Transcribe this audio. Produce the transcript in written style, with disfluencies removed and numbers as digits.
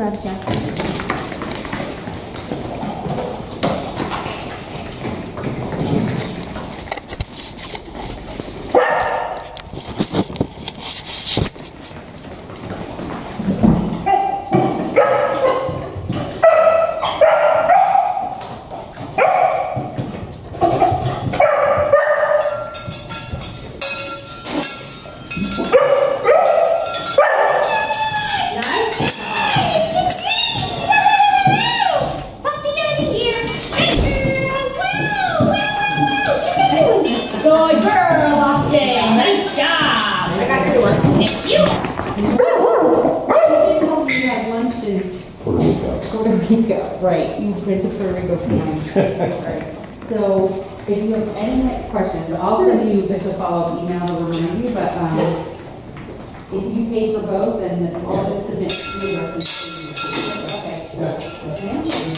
job, Jeff. Good girl, Austin. Nice job. I got your work. Thank you. You told me you had lunch in Puerto Rico. Right. You went to Puerto Rico for lunch. Right. So if you have any questions, I'll send you just a follow-up email to remind you. But if you pay for both, then I'll just submit to the rest. Okay.